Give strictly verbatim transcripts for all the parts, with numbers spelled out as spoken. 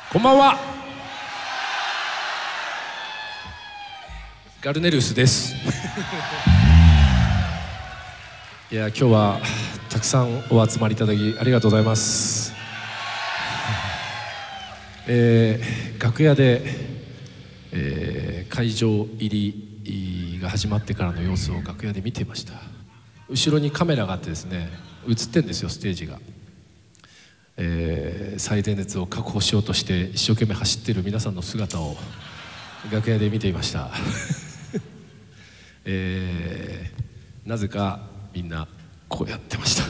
こんばんは。ガルネリウスです。いや、今日はたくさんお集まりいただきありがとうございます。えー、楽屋で、えー、会場入りが始まってからの様子を楽屋で見ていました。後ろにカメラがあってですね、映ってんですよ、ステージが。えー、最前列を確保しようとして一生懸命走っている皆さんの姿を楽屋で見ていました。えー、なぜかみんなこうやってました。い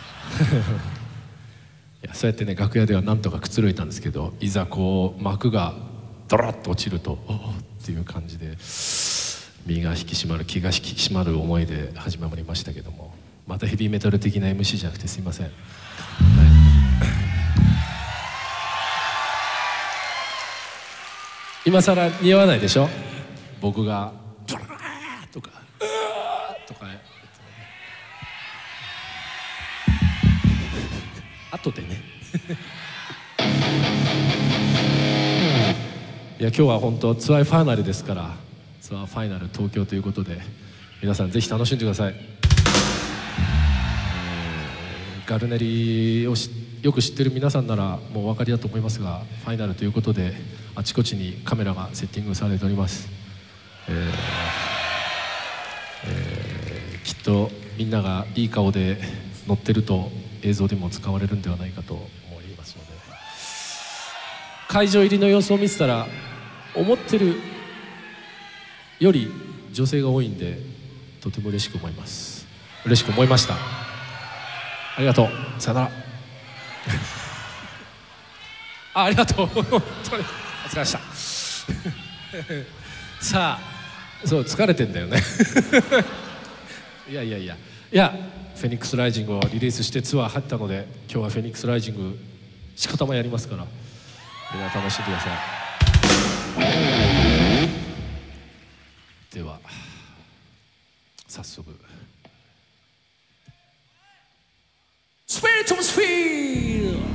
や、そうやってね、楽屋ではなんとかくつろいだんですけど、いざこう幕がドロッと落ちるとおおっていう感じで身が引き締まる、気が引き締まる思いで始まりましたけども、またヘビーメタル的な エムシー じゃなくてすいません。はい、今さら似合わないでしょ、僕がブラーとかうーとか後でね。いや、今日は本当ツアーファイナルですから、ツアーファイナル東京ということで皆さんぜひ楽しんでください。えー、ガルネリをよく知ってる皆さんならもうお分かりだと思いますが、ファイナルということであちこちにカメラがセッティングされております。えーえー、きっとみんながいい顔で乗ってると映像でも使われるんではないかと思いますので、会場入りの様子を見てたら思ってるより女性が多いんでとても嬉しく思います嬉しく思いました。ありがとう、さよなら。あ、ありがとう。本当にお疲れでした。さあ、そう疲れてんだよね。いやいやいやいや、フェニックスライジングをリリースしてツアー入ったので、今日はフェニックスライジングしこたまやりますから、みんな楽しんでください。では早速スピリットスピード。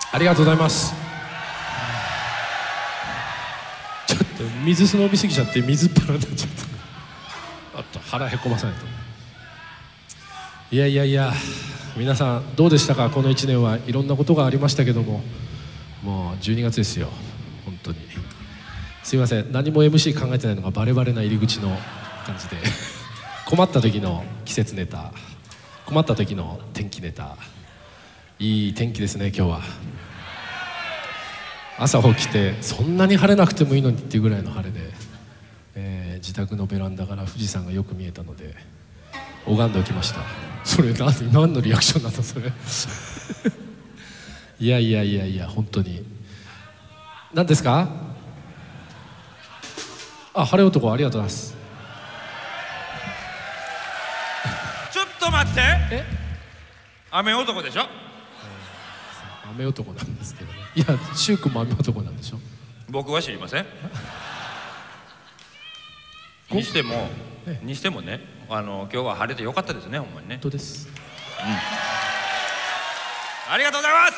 ありがとうございます。ちょっと水飲みすぎちゃって水っ腹になっちゃった。あと腹へこまさないと。いやいやいや、皆さんどうでしたか。このいちねんはいろんなことがありましたけども、もうじゅうにがつですよ。本当にすいません、何も エムシー 考えてないのがバレバレな入り口の感じで困った時の季節ネタ、困った時の天気ネタ。いい天気ですね今日は。朝起きてそんなに晴れなくてもいいのにっていうぐらいの晴れで、えー、自宅のベランダから富士山がよく見えたので拝んでおきました。それ何、何のリアクションなんだそれいやいやいやいや、本当に何ですか。あ、晴れ男ありがとうございます。 ちょっと待って、え、雨男でしょ。 雨男なんですけどね。いや、柊君も雨男なんでしょ。 僕は知りませんにしても、ええ、にしてもね、あの今日は晴れてよかったですね、ほんまにね。 本当です、 うん、ありがとうございます。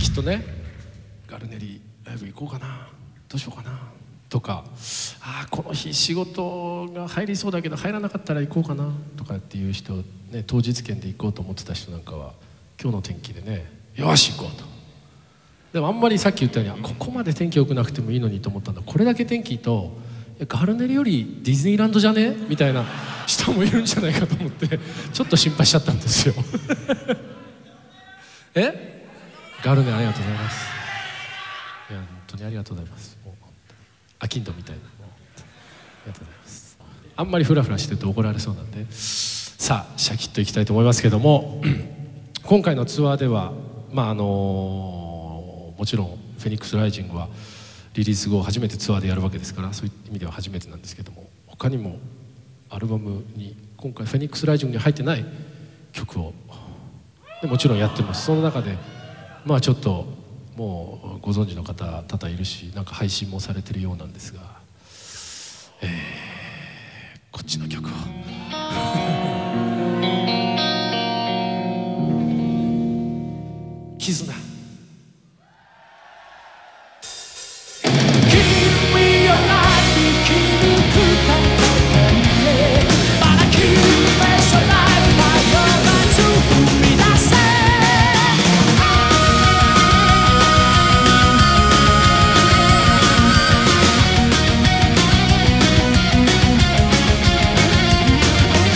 きっとね、ガルネリライブ行こうかな、どうしようかなとか、あーこの日仕事が入りそうだけど入らなかったら行こうかなとかっていう人、ね、当日券で行こうと思ってた人なんかは今日の天気でね、よし行こうと。でもあんまりさっき言ったようにここまで天気良くなくてもいいのにと思ったんだ。これだけ天気いいとガルネリよりディズニーランドじゃねみたいな人もいるんじゃないかと思ってちょっと心配しちゃったんですよえ、ガルネありがとうございます。いや本当にありがとうございます。もうアキンドみたいな、ありがとうございます。あんまりフラフラしてると怒られそうなんで、さあシャキッといきたいと思いますけども今回のツアーではまああのもちろんフェニックスライジングはリリース後初めてツアーでやるわけですから、そういう意味では初めてなんですけども、他にもアルバムに今回フェニックスライジングに入ってない曲をでもちろんやってます。その中でまあちょっともうご存知の方多々いるし、なんか配信もされてるようなんですが、えー、こっちの曲を絆。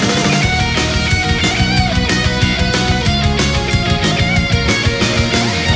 「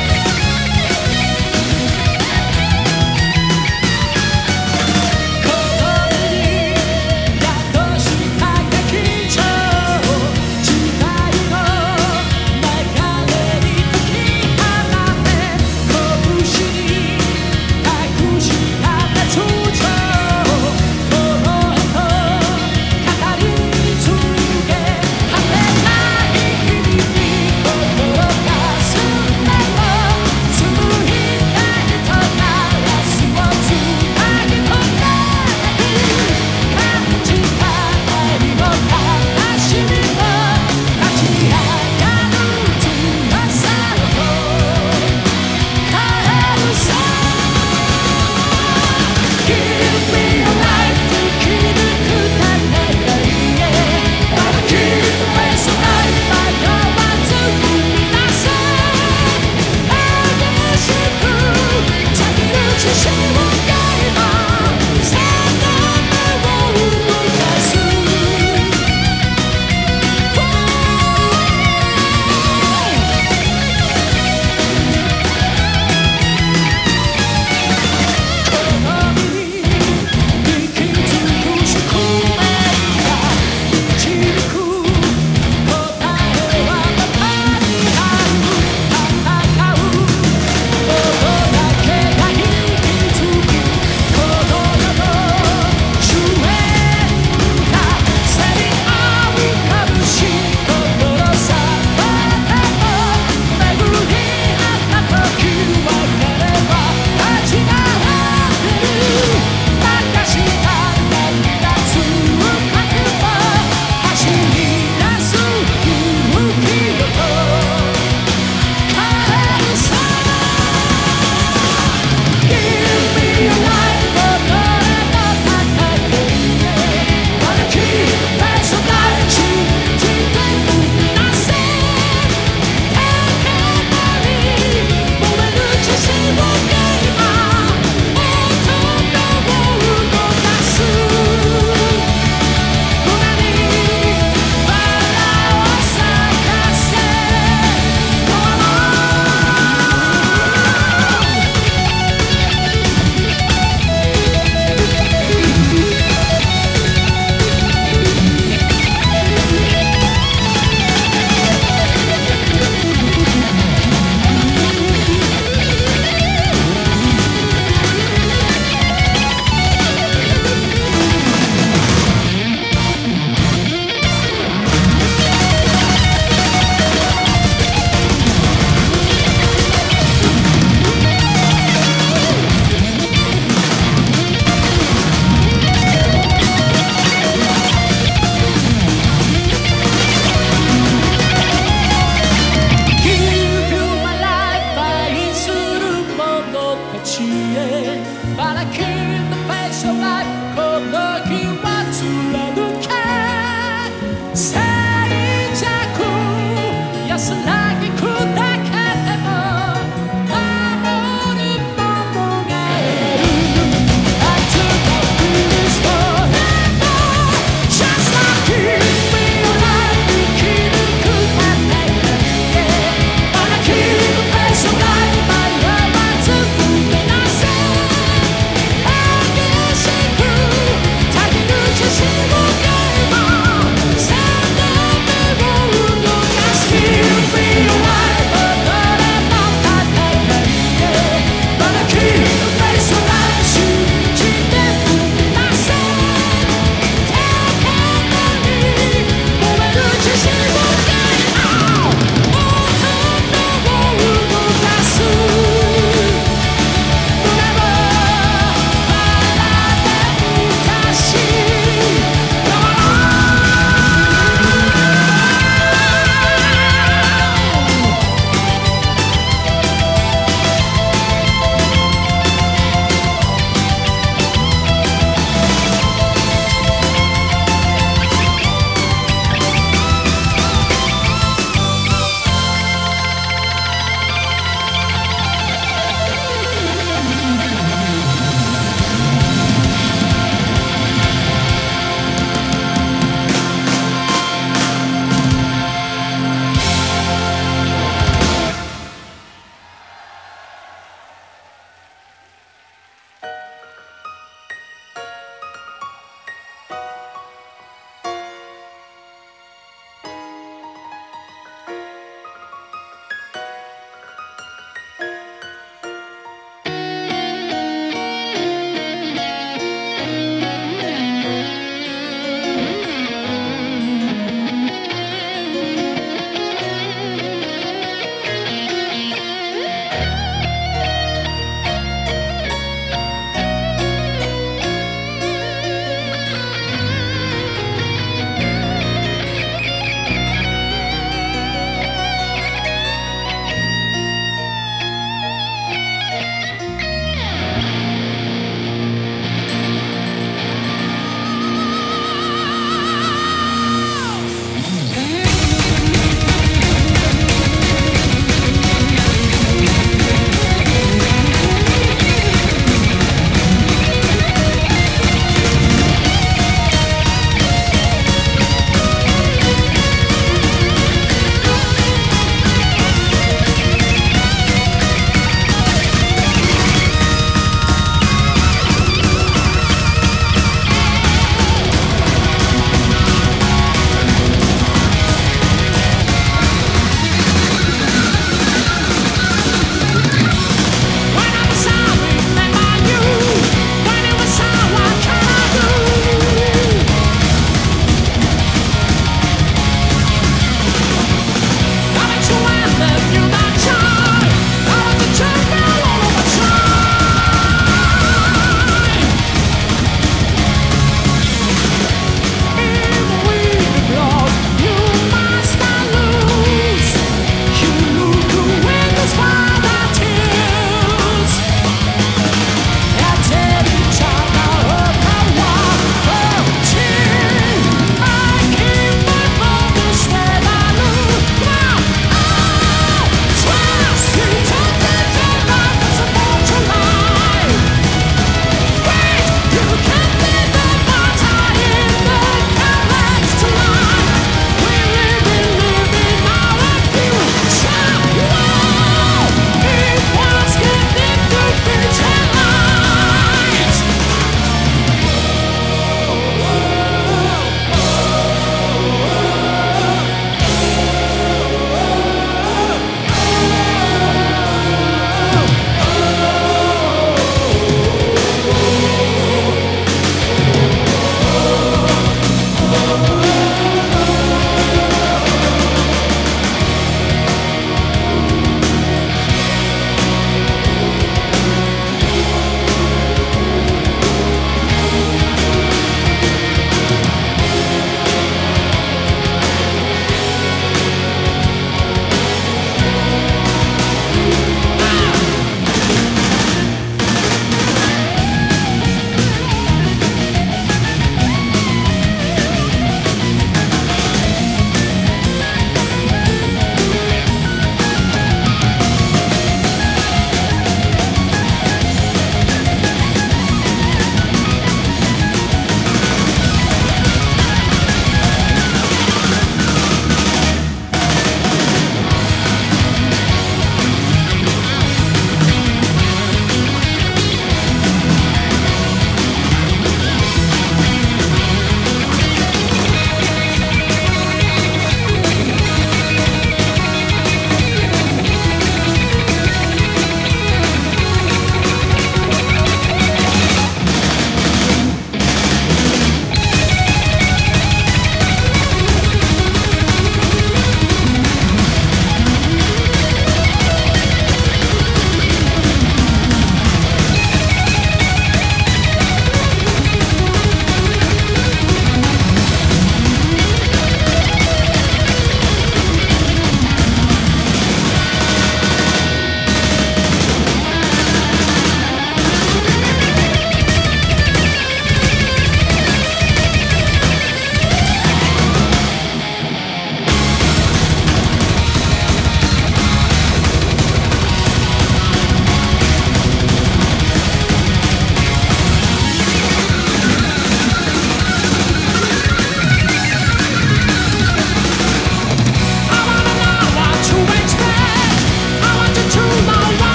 「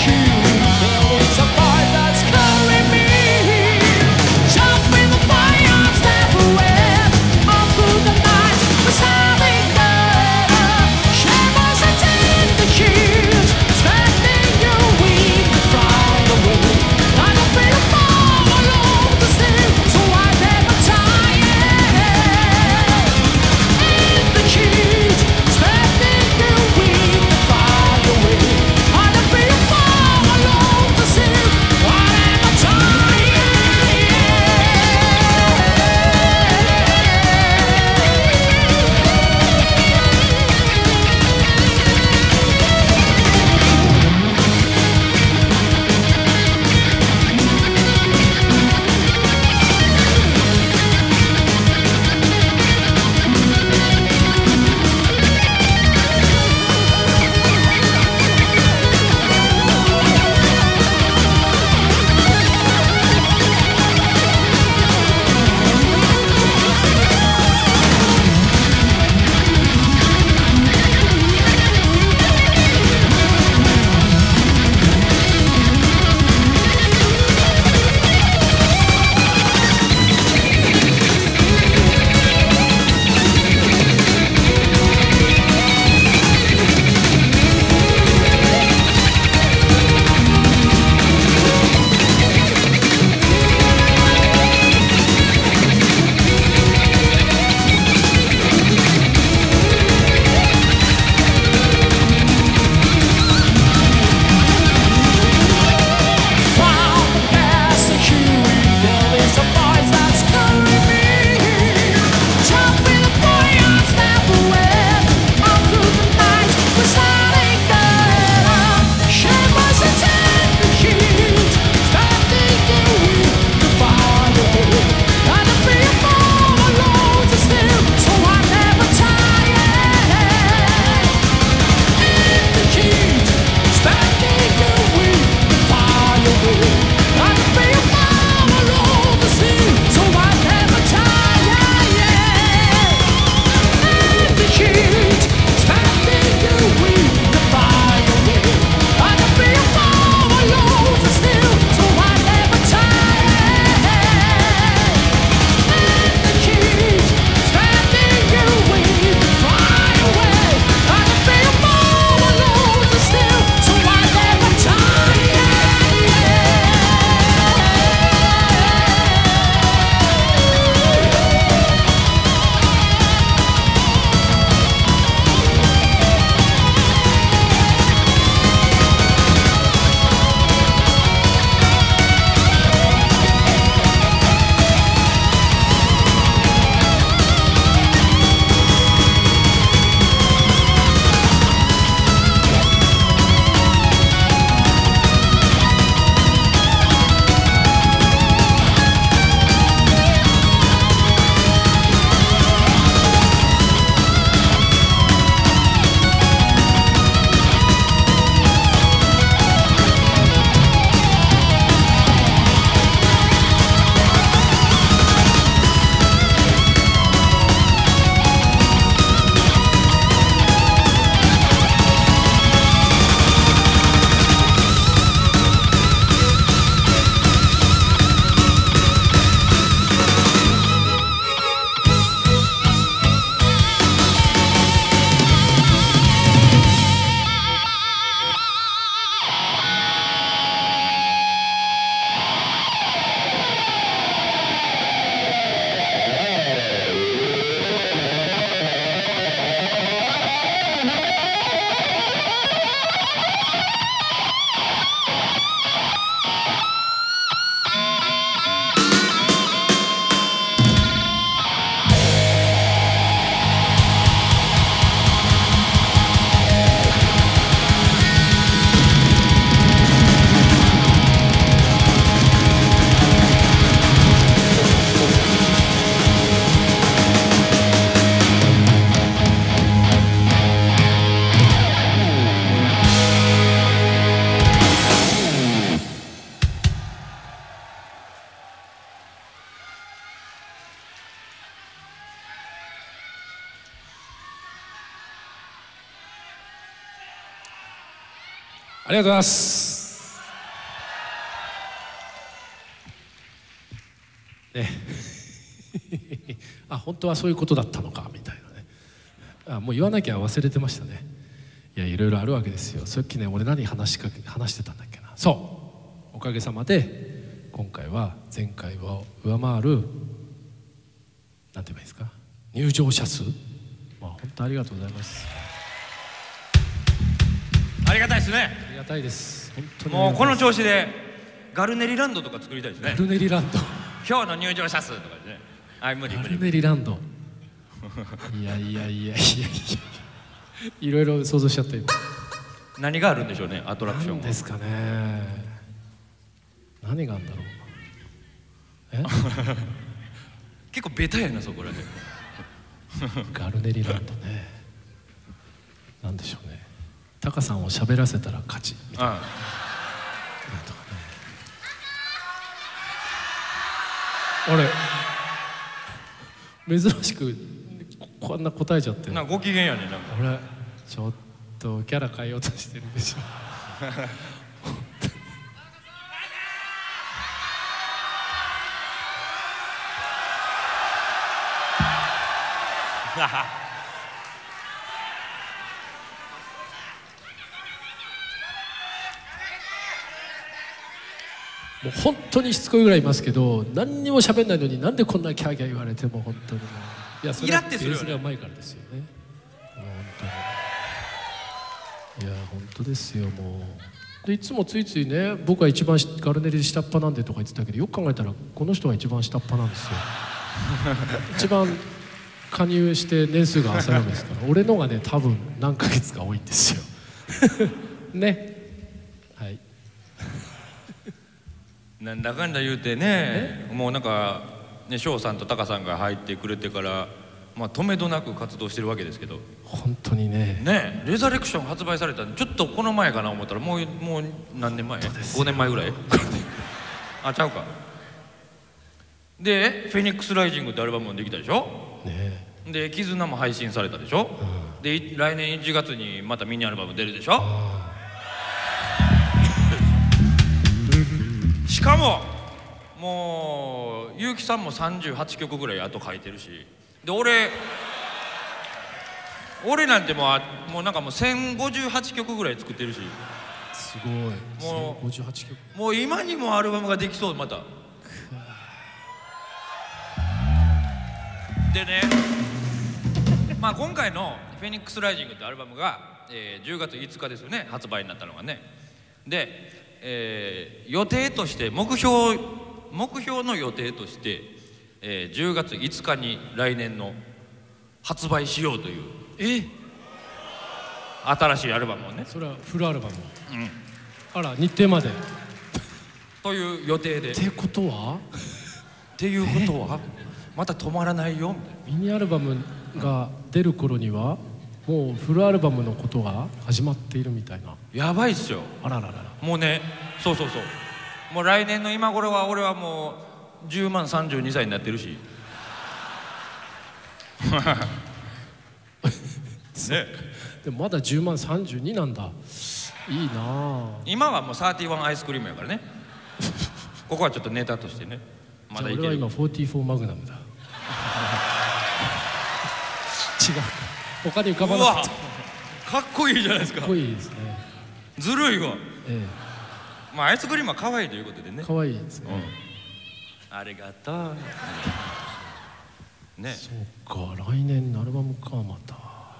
ありがとうございます。 ねあ本当はそういうことだったのかみたいなね。あもう言わなきゃ忘れてましたね。いやいろいろあるわけですよ。さっきね俺何話しかけ話してたんだっけな。そうおかげさまで今回は前回を上回るなんて言えばいいですか入場者数、まあ本当ありがとうございます。 ありがたいですね。 ありがたいです。本当にもうこの調子でガルネリランドとか作りたいですね。 ガルネリランド今日の入場者数とかでね。あ無理無理ガルネリランドいやいやいやいやいやいろいろ想像しちゃった今。 何があるんでしょうねアトラクションは。 何ですかね。何があるんだろう。え結構ベタやなそこらでガルネリランドね。なんでしょうね。タカさんを喋らせたら勝ちみたいな。なんとかね。あれ珍しくこんな答えちゃってなんかご機嫌やね。なんか俺ちょっとキャラ変えようとしてるでしょもう本当にしつこいぐらいいますけど何にも喋んないのになんでこんなキャーキャー言われても本当にもういやそれはベースがうまいからですよね。もう本当にいや本当ですよ。もうでいつもついついね僕は一番ガルネリ下っ端なんでとか言ってたけどよく考えたらこの人が一番下っ端なんですよ一番加入して年数が浅いわけですから俺のがね多分何ヶ月か多いんですよね。はいなんだかんだ言うてねもうなんかね翔さんとタカさんが入ってくれてからまあ止めどなく活動してるわけですけど本当にねねレザレクション発売されたちょっとこの前かな思ったらもうもう何年前ごねんまえぐらいあちゃうかで「フェニックスライジング」ってアルバムもできたでしょ、ね、で「絆」も配信されたでしょ、うん、で来年いちがつにまたミニアルバム出るでしょしかももう結城さんもさんじゅうはちきょくぐらいあと書いてるしで俺俺なんてもうもうなんかもうせんごじゅうはちきょくぐらい作ってるしすごいもうごじゅうはちきょくもう今にもアルバムができそうまたでねまあ今回の「フェニックスライジング」ってアルバムが、えー、じゅうがついつかですよね発売になったのがねで、えー、予定として目標目標の予定として、えー、じゅうがついつかに来年の発売しようというえ新しいアルバムをねそれはフルアルバム、 うん、 あら日程までという予定でってことはっていうことはまた止まらないよみたいなミニアルバムが出る頃にはもうフルアルバムのことが始まっているみたいなやばいっすよあららららもうねそうそうそうもう来年の今頃は俺はもうじゅうまんさんじゅうにさいになってるしねでもまだじゅうまんさんじゅうになんだいいなあ今はもうサーティワンアイスクリームやからねここはちょっとネタとしてねまだいける。俺は今フォーティーフォーマグナムだ違う他に浮かばなかったかっこいいじゃないですかかっこいいですねずるいわええまあアイスクリームは可愛いということでね可愛いですね、 うん、ありがとうねそうか来年のアルバムかまた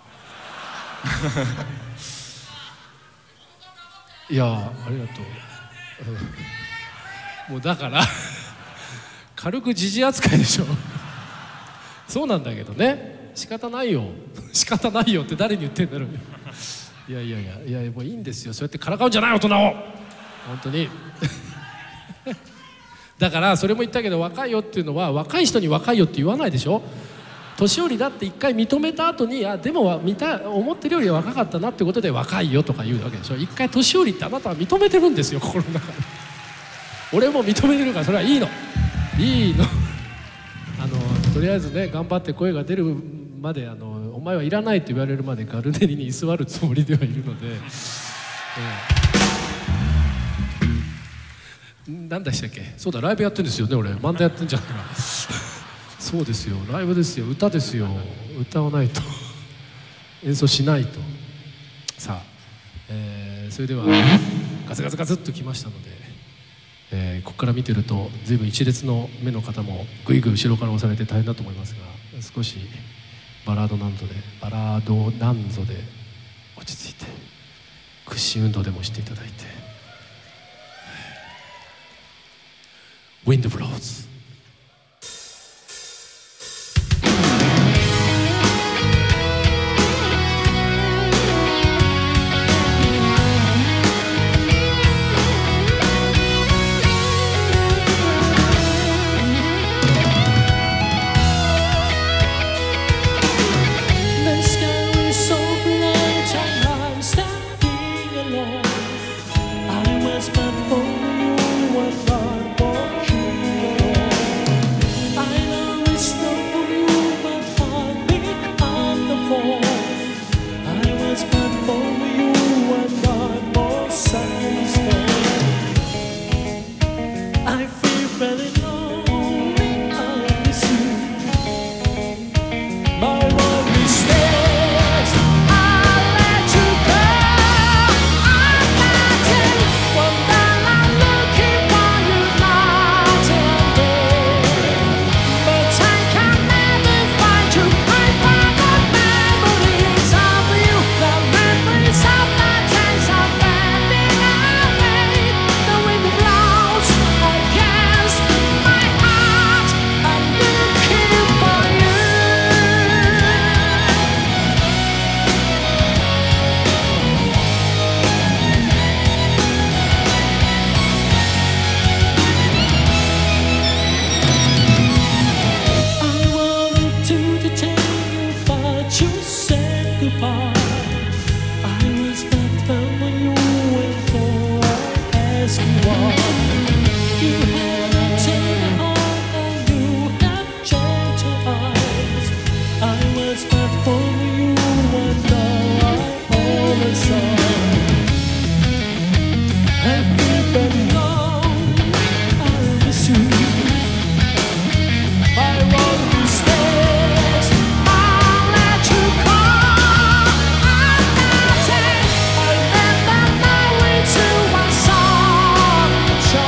いやありがとうもうだから軽く時事扱いでしょそうなんだけどね仕方ないよ仕方ないよって誰に言ってんだろういやいやいやいやもういいんですよそうやってからかうんじゃない大人を本当にだからそれも言ったけど若いよっていうのは若い人に若いよって言わないでしょ年寄りだって一回認めた後にあでも見た思ってるより若かったなってことで若いよとか言うわけでしょ一回年寄りってあなたは認めてるんですよ心の中で俺も認めてるからそれはいいのいいのあのとりあえずね頑張って声が出るまであのお前はいらないと言われるまでガルネリに居座るつもりではいるので、ええ、 何でしたっけ。そうだ、ライブやってるんですよね。俺漫才やってんじゃないかそうですよ、ライブですよ、歌ですよ。歌わないと演奏しないと。さあ、えー、それではガツガツガツっときましたので、えー、ここから見てると随分一列の目の方もぐいぐい後ろから押されて大変だと思いますが、少しバラードなんぞでバラードなんぞで落ち着いて屈伸運動でもしていただいて。Wind blows。 Show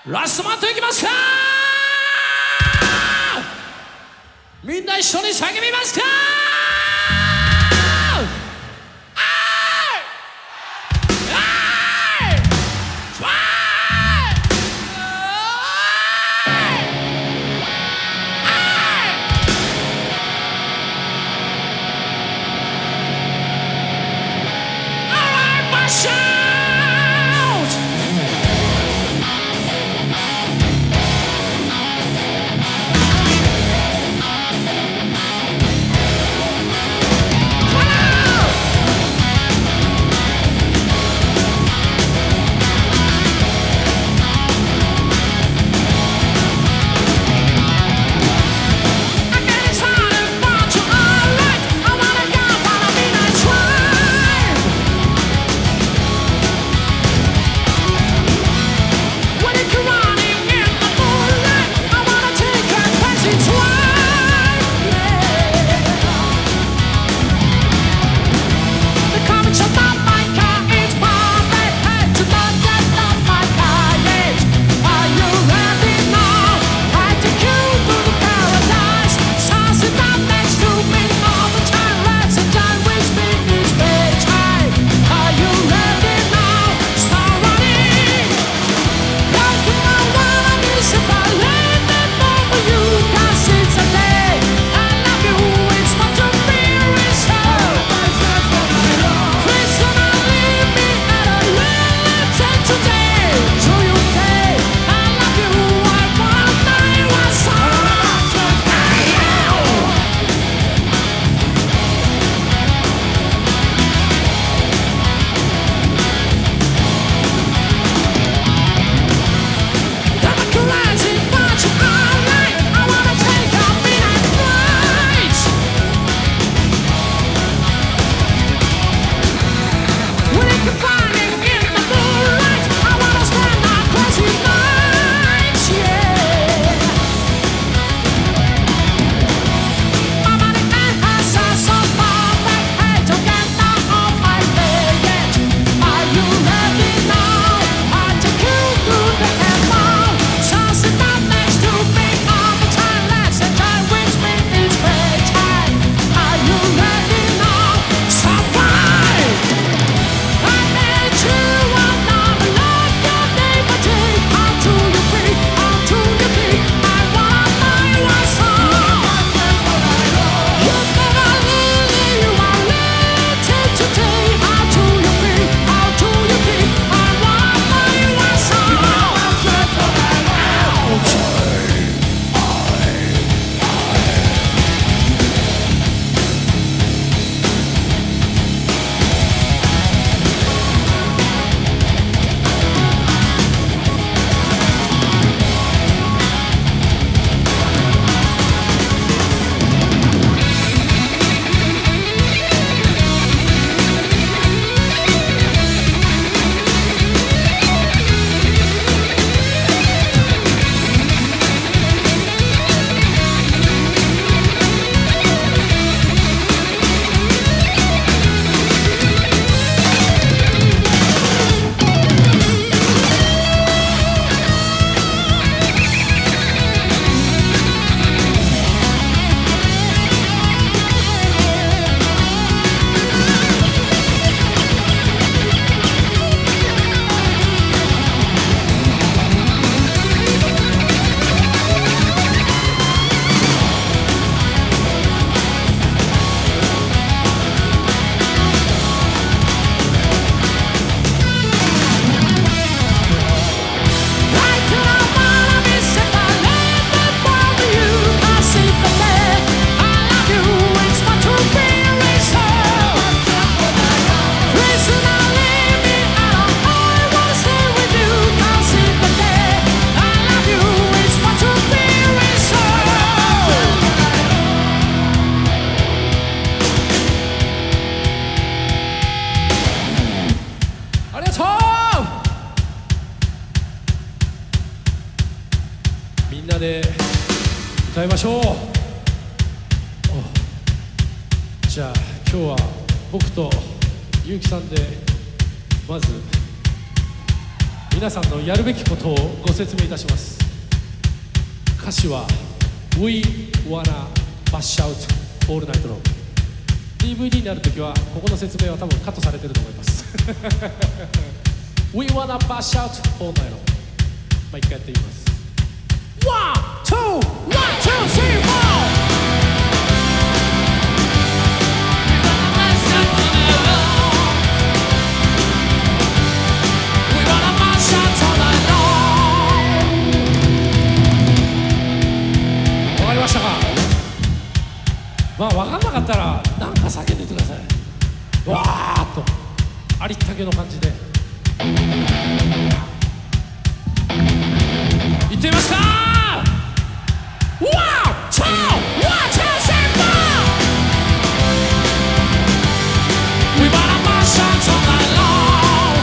ラストマットいきますか。みんな一緒に叫びますか。で歌いましょう。じゃあ今日は僕とゆうきさんでまず皆皆さんのやるべきことをご説明いたします。歌詞は We wanna bash out all night long。 ディーブイディー になるときはここの説明は多分カットされてると思います。We wanna bash out all night long。 まあ一回やってみます。ワン、ツー、ワン、ツー、スリー、フォー。まあ分かんなかったら何か叫んでてください。わーっとありったけの感じでいってみますか。ワン、ツー、ワン、ツー、スリー、フォー。 We wanna march on all night long。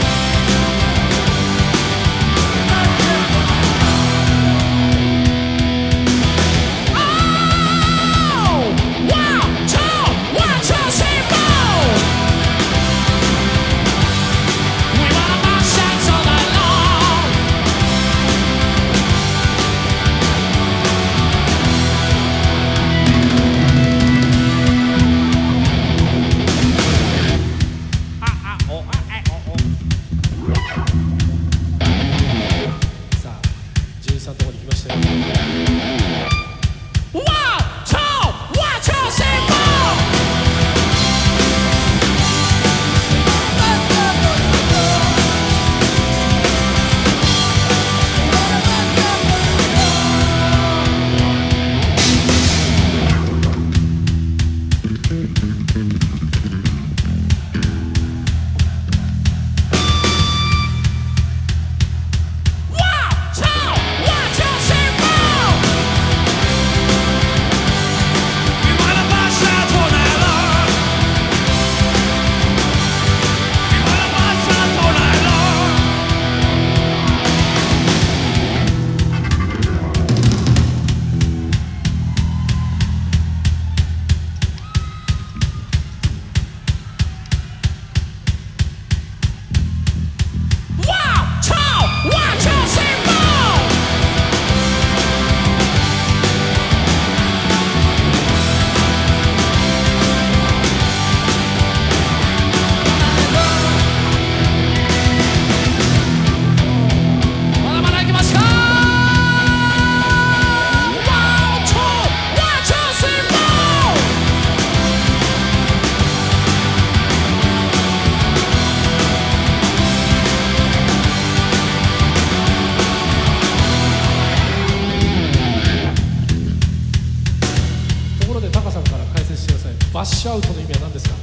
バッシュアウトの意味は何ですか。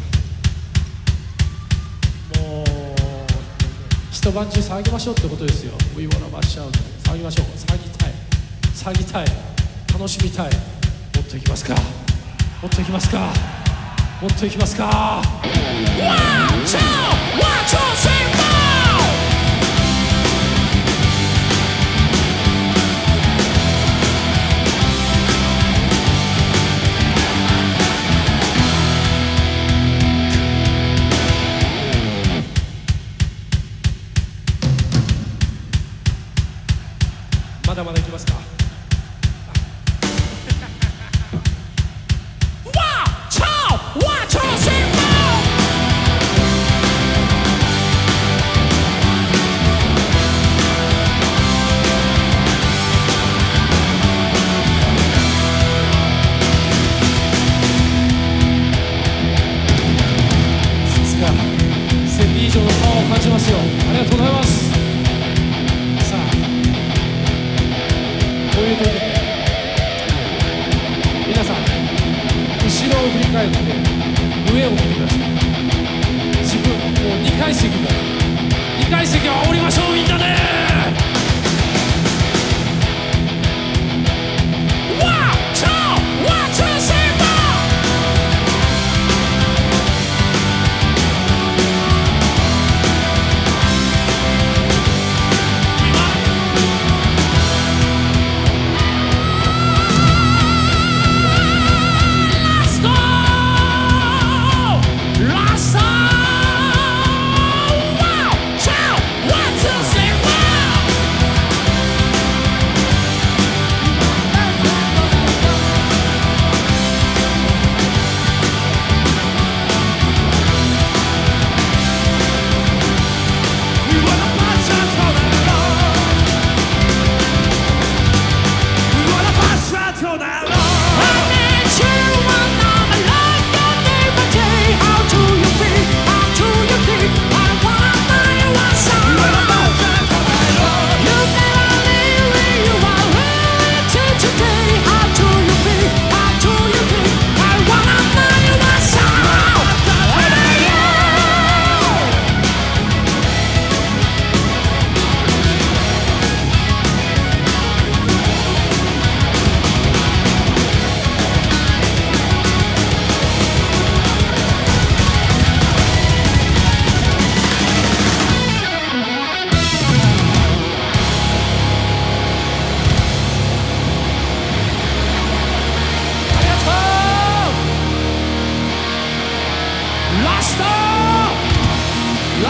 もう一晩中騒ぎましょうってことですよ。 We wanna bash out。 騒ぎましょう。騒ぎたい騒ぎたい楽しみたい。もっといきますか。もっといきますか。もっといきますか。ワン、ツー、ワン、ツー、スリー、フォー。まだまだいきますか。さすがせんにん以上のパワーを感じますよ。ありがとうございます。さあこういう時で皆さん後ろを振り返って上を見てください。自分もうにかい席もにかい席を煽りましょうみんなで。ワン、ツー、ワン、ツー、スリー、フォー。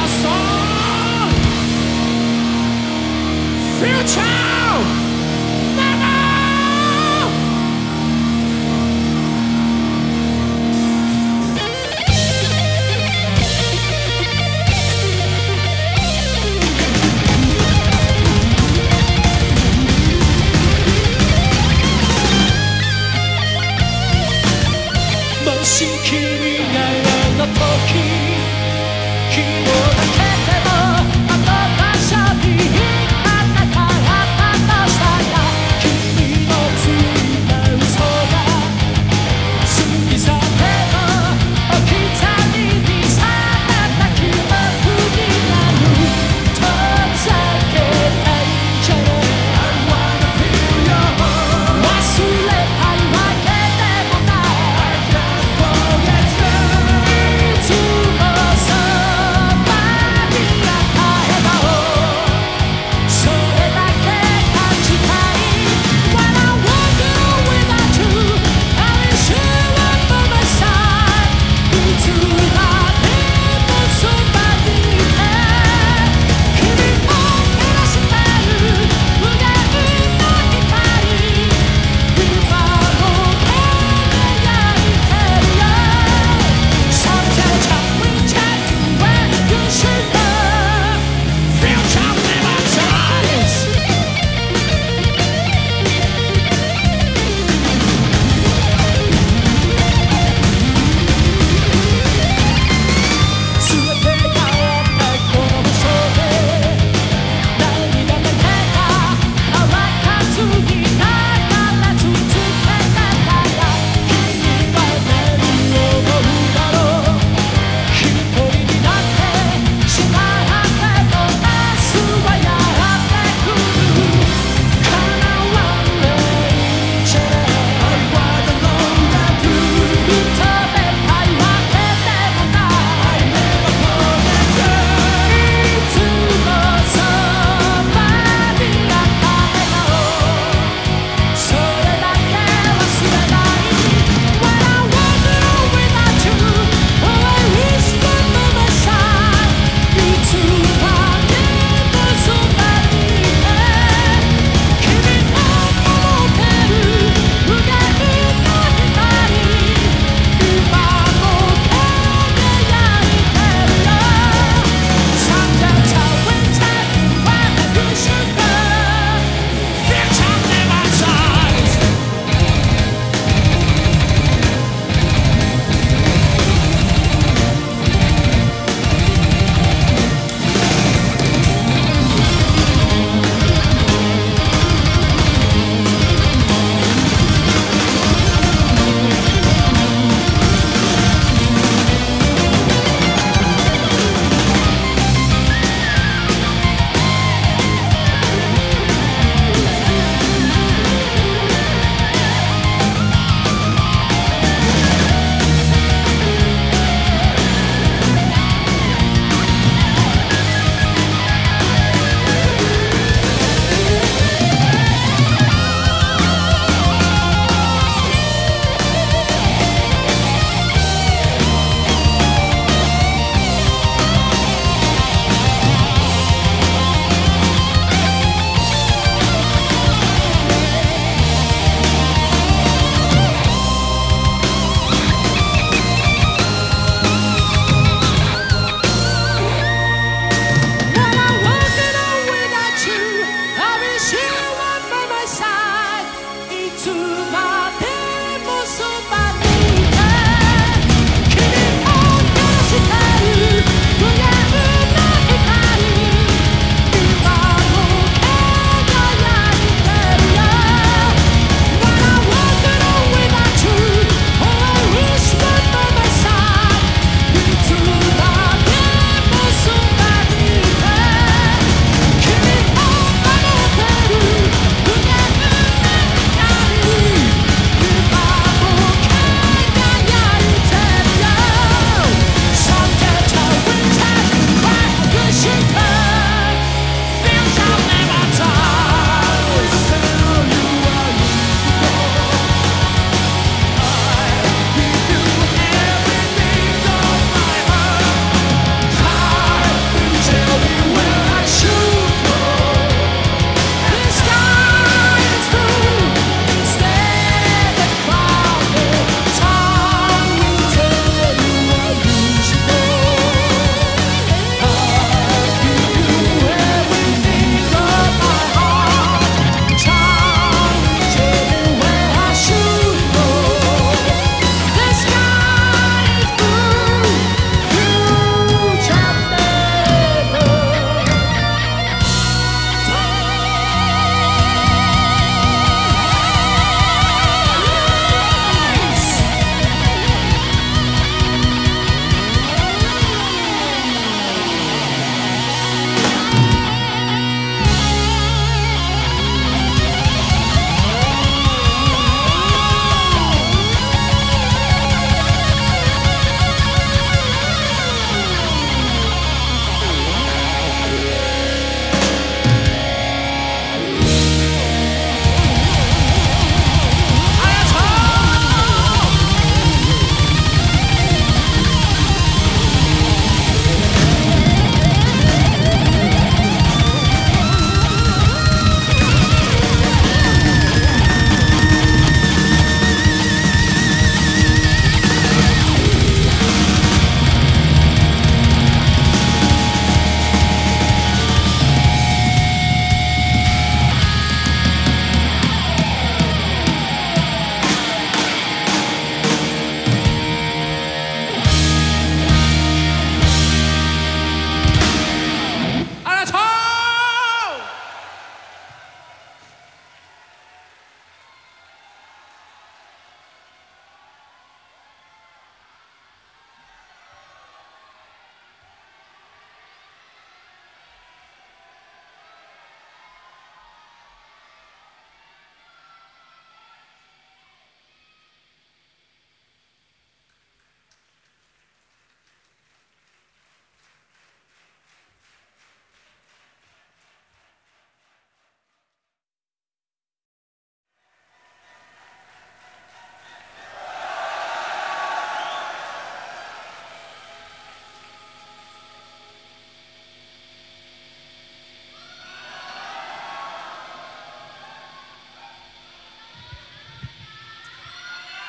もし君があの時気をだけでもあの場所にいたなかったとした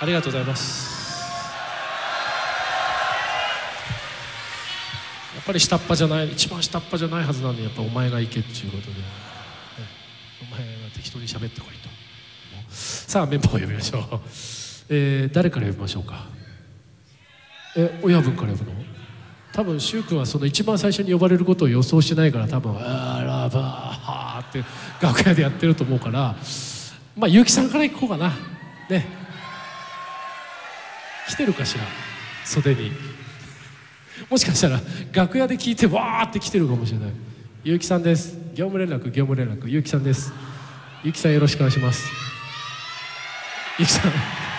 ありがとうございます。やっぱり下っ端じゃない、一番下っ端じゃないはずなんで、やっぱお前が行けっていうことで、ね、お前は適当に喋ってこいと。さあメンバーを呼びましょう。えー、誰から呼びましょうか。え、親分から呼ぶの？多分柊君はその一番最初に呼ばれることを予想してないから、多分「あらばは」って楽屋でやってると思うから、まあ結城さんから行こうかな。ね、来てるかしら袖に。もしかしたら楽屋で聞いてわーって来てるかもしれない。結城さんです。業務連絡業務連絡結城さんです。結城さんよろしくお願いします。結城さん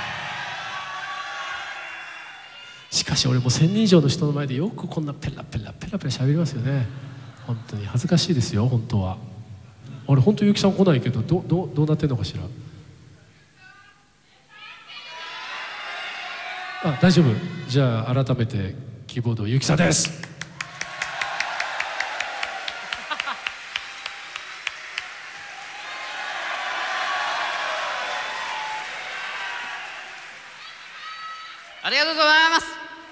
しかし俺もせんにん以上の人の前でよくこんなペラペラペラペラ喋りますよね。本当に恥ずかしいですよ本当は。俺本当結城さん来ないけど、どどどうなってんのかしら。あ、大丈夫。じゃあ改めてキーボード結城さんです。 ありがとうございます。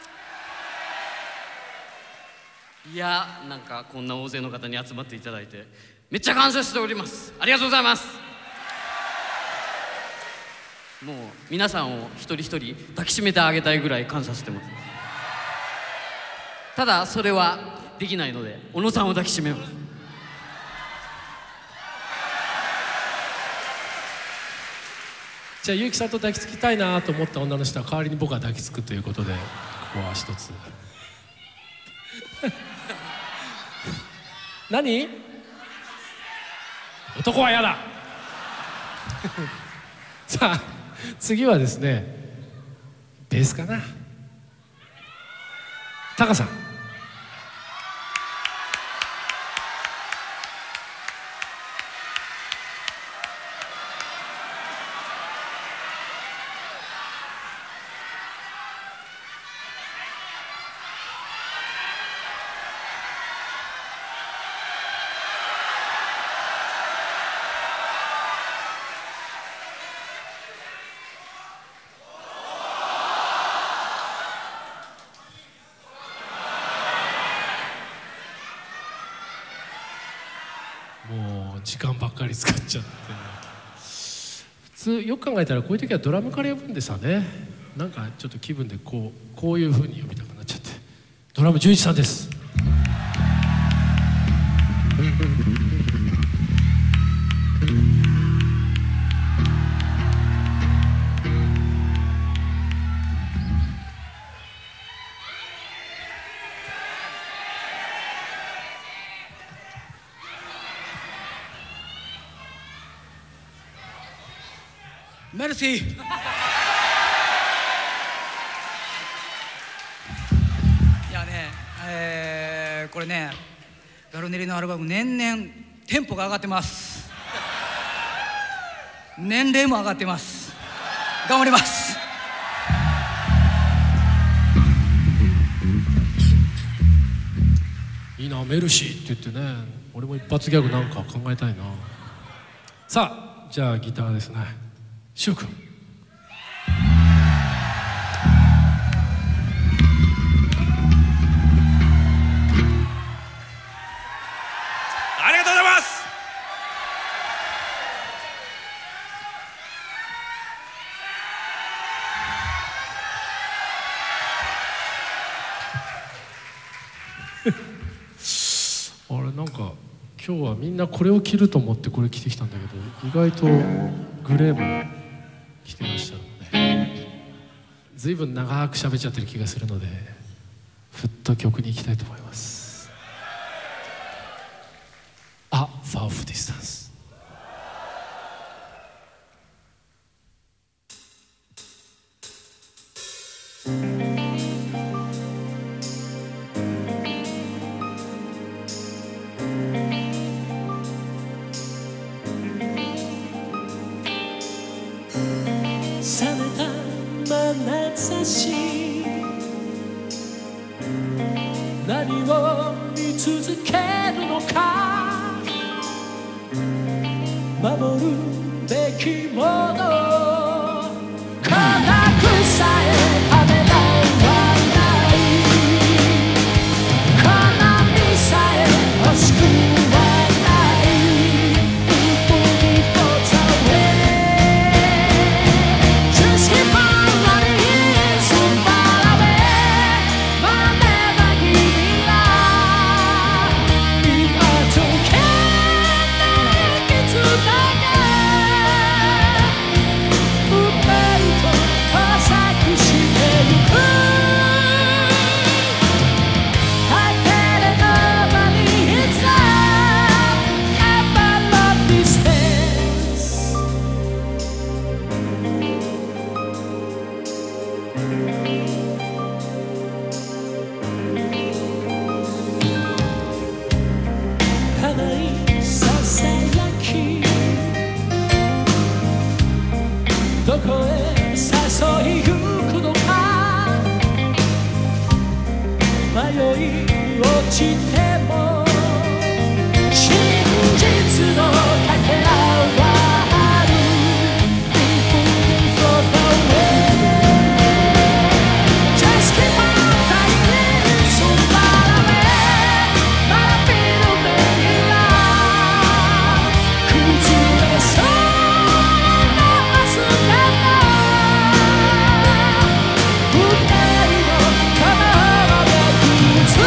いや、なんかこんな大勢の方に集まっていただいてめっちゃ感謝しております。ありがとうございます。もう皆さんを一人一人抱きしめてあげたいぐらい感謝してます。ただそれはできないので小野さんを抱きしめます。 じゃあ結城さんと抱きつきたいなと思った女の人は代わりに僕が抱きつくということで、ここは一つ何？男は嫌ださあ次はですね、ベースかな。タカさん。もう時間ばっかり使っちゃって、普通よく考えたらこういう時はドラムから呼ぶんですよね。なんかちょっと気分でこうこういう風に呼びたくなっちゃって。ドラムじゅんいちさんです。 メルシー。いやね、えー、これね、ガルネリのアルバム年々テンポが上がってます。年齢も上がってます。頑張ります。 いいな、メルシーって言ってね、俺も一発ギャグなんか考えたいな。さあじゃあギターですね、柊君。 ありがとうございます。 あれなんか今日はみんなこれを着ると思ってこれ着てきたんだけど、意外とグレーも着てましたので、随分長く喋っちゃってる気がするので、ふっと曲に行きたいと思います。A Far Off Distance。 冷めた眼差し、何を見続けるのか、守るべきもの、固くい落ちても真実のかけらはある People from the way Just keep on fighting so far away But I feel very loud 崩れそうな明日が二人の構わなくつ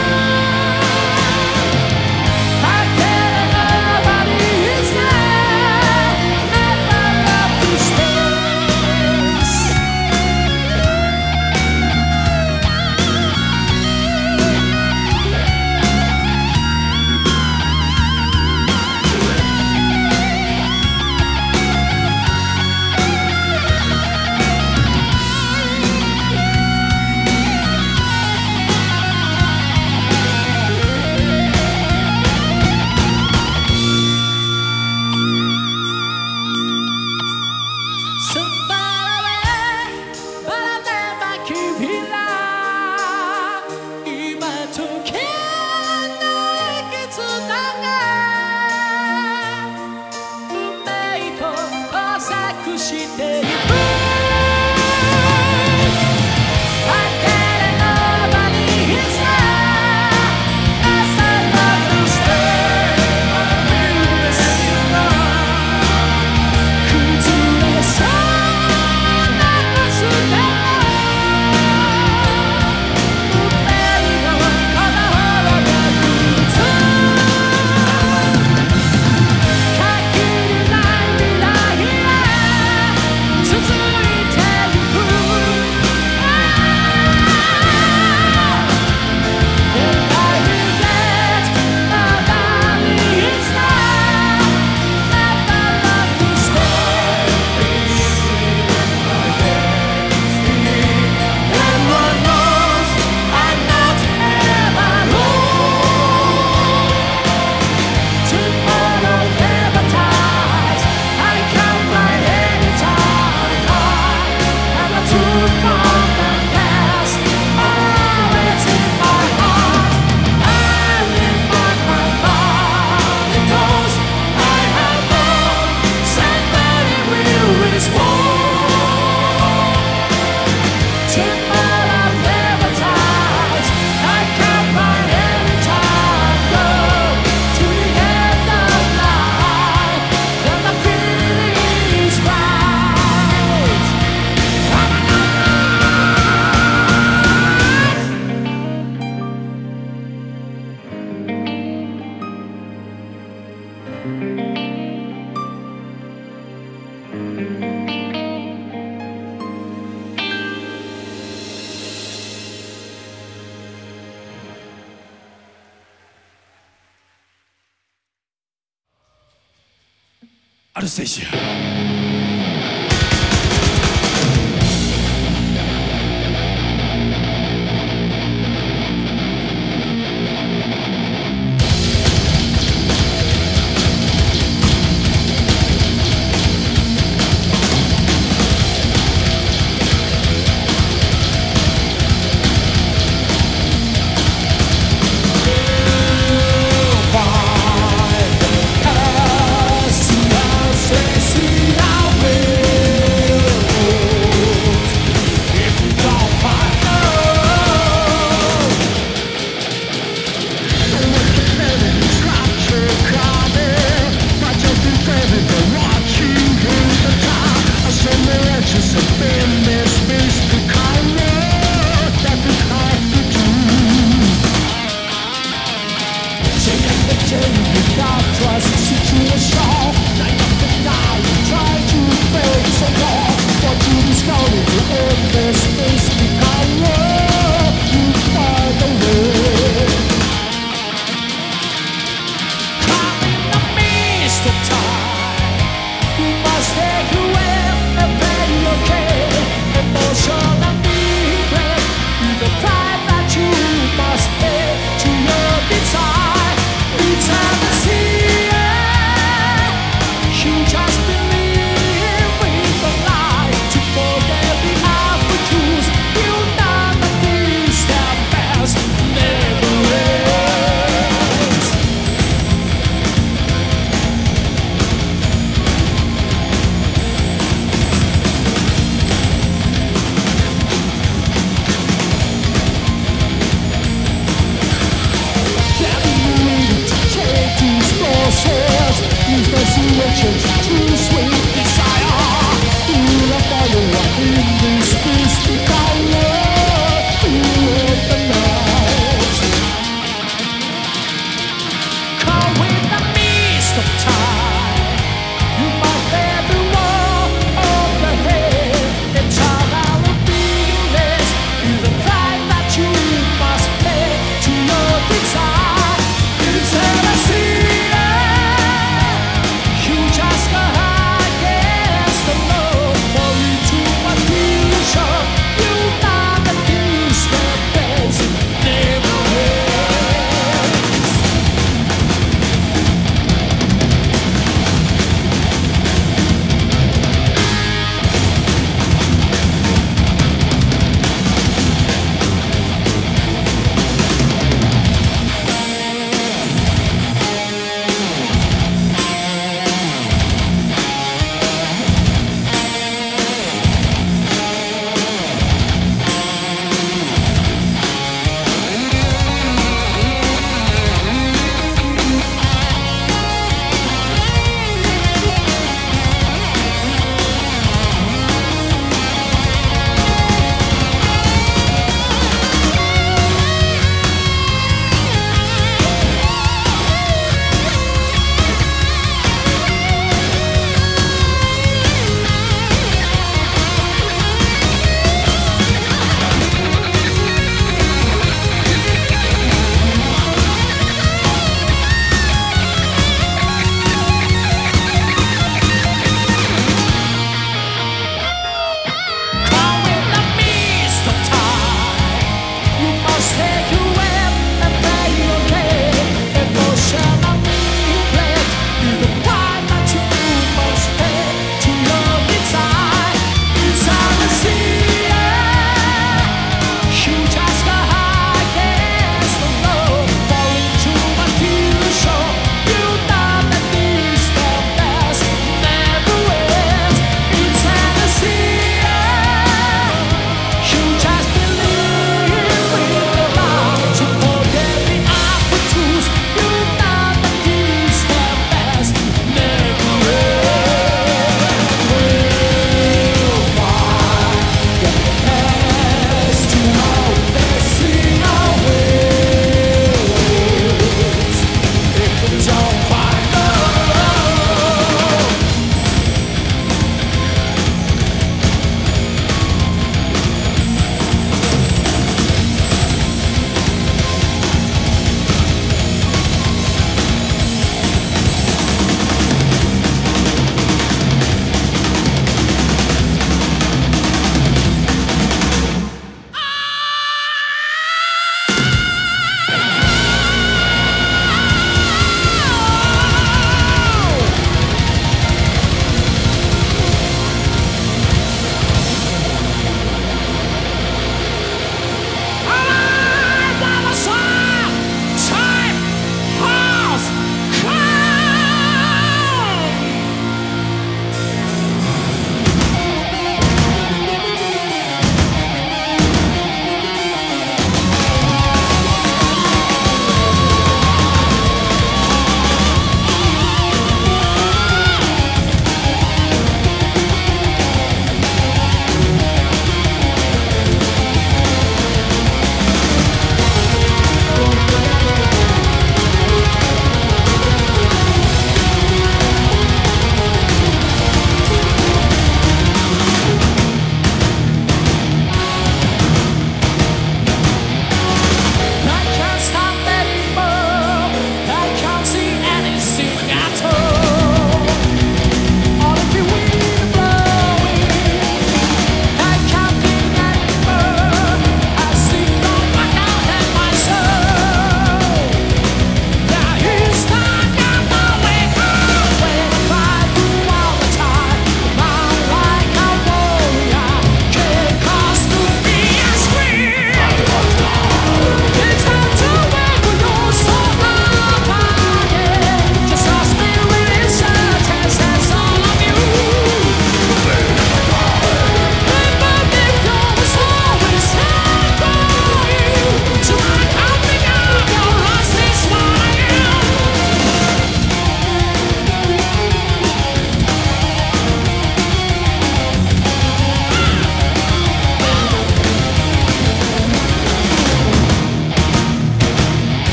アルセイシア。 Just believe in the light to forget the afternoon.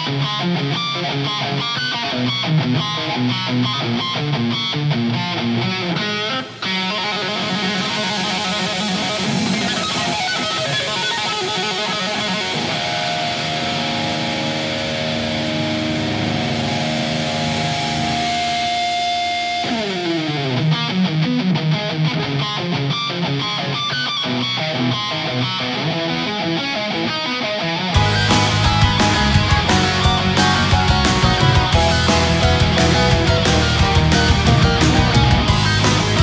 「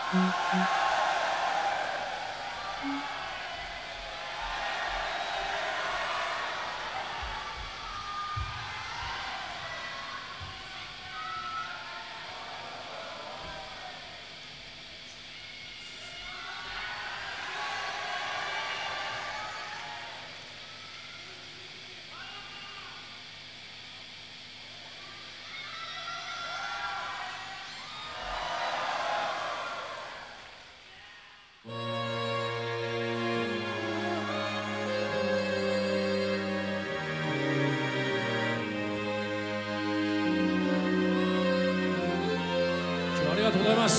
ありがとうございます。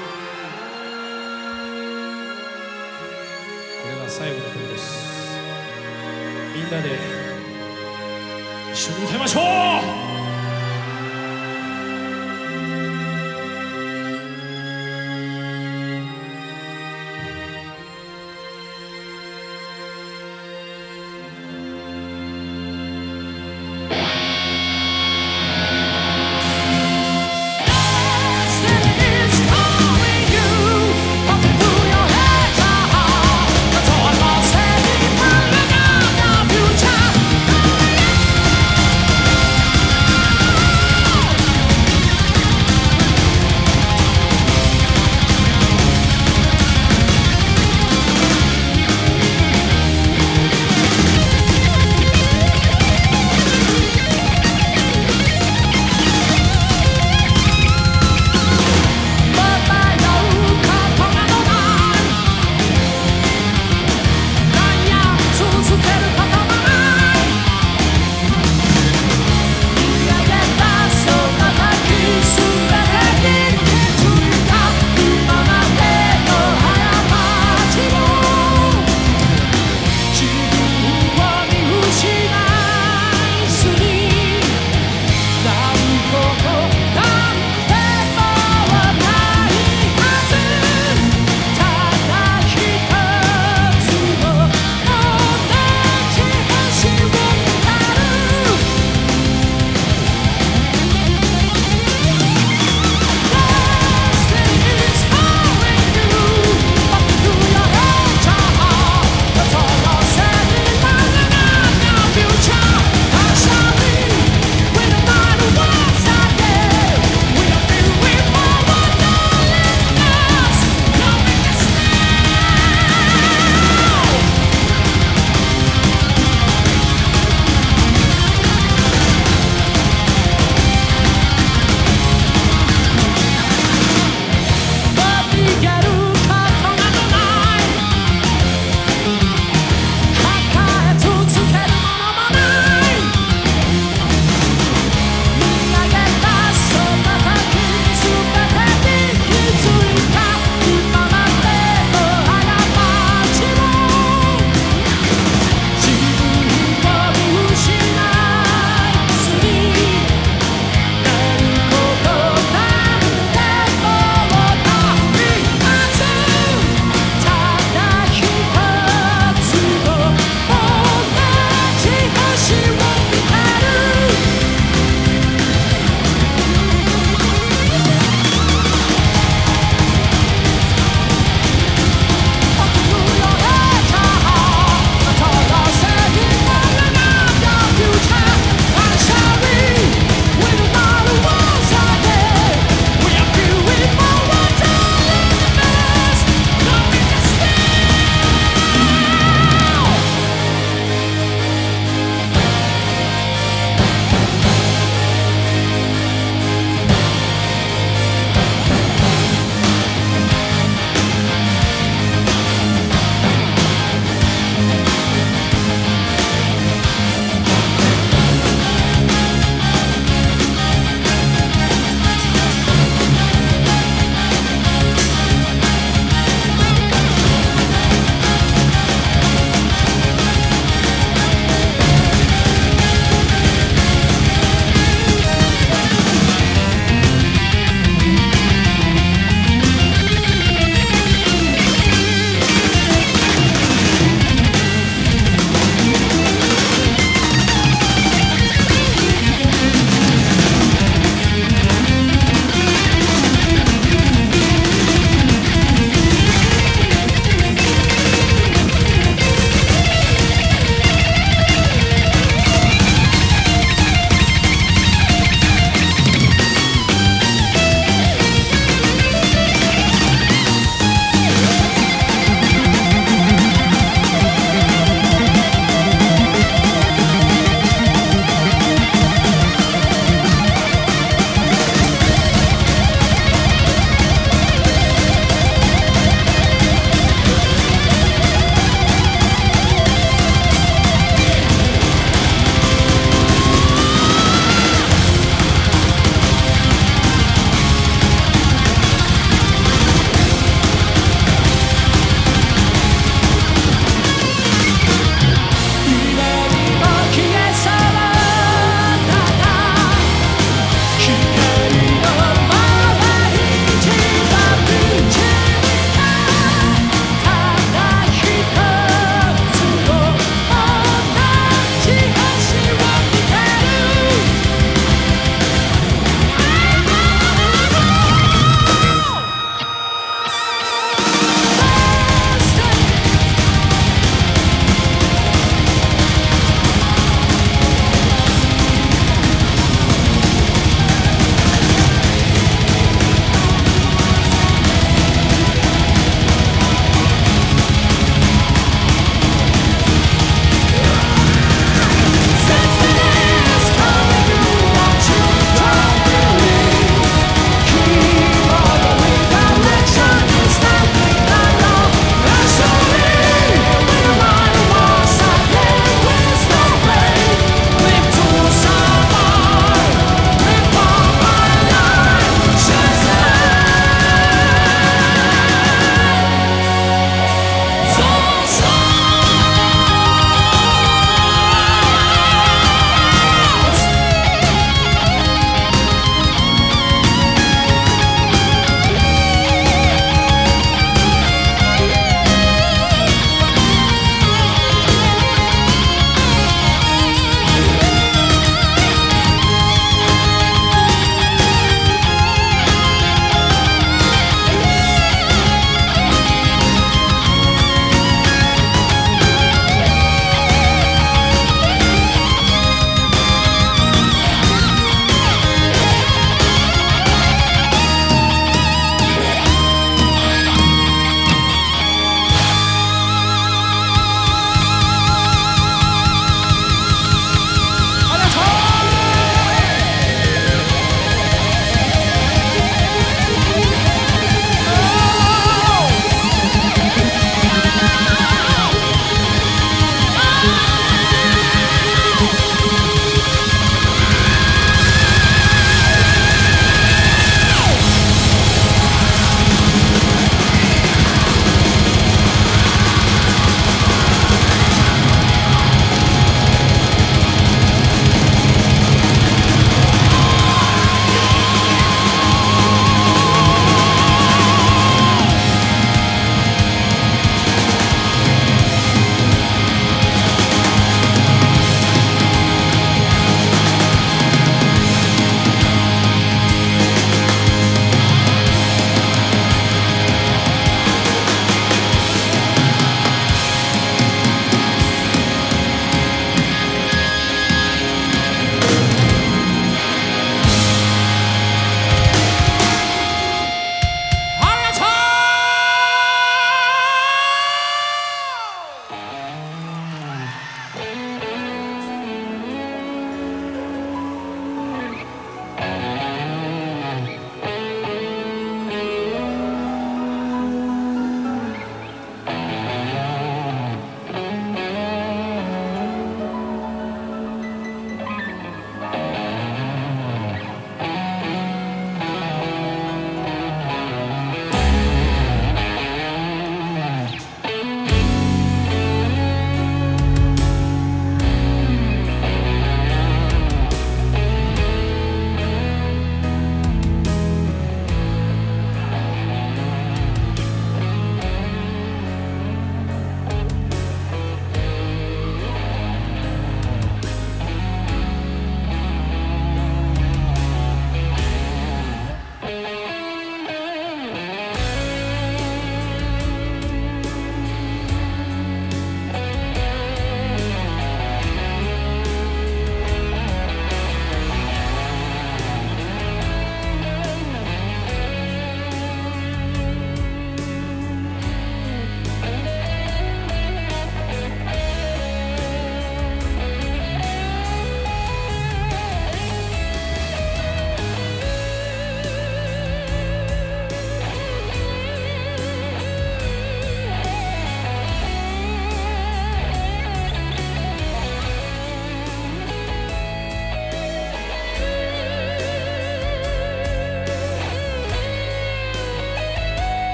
これが最後の曲です。みんなで一緒に歌いましょう。